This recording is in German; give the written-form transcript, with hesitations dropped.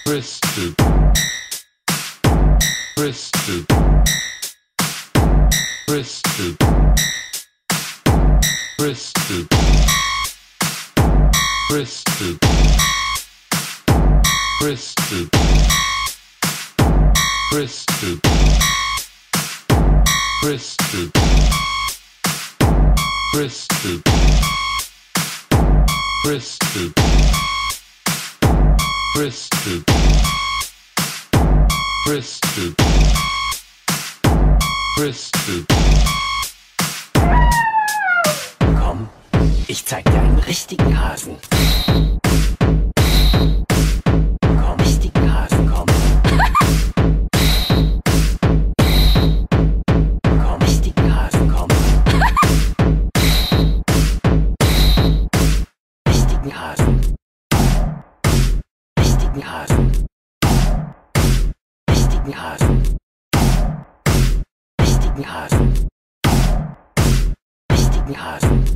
Misststueck, Misststueck, Misststueck, Misststueck, Misststueck, Misststueck, Misststueck, Misststueck, Misststueck, Misststueck, Misststueck, Misststueck, Misststueck. Komm, ich zeig dir einen richtigen Hasen. Komm, richtigen Hasen, komm. Komm, richtigen Hasen, komm. Richtigen Hasen. Richtigen Hasen. Richtigen Hasen. Richtigen Hasen. Richtigen Hasen.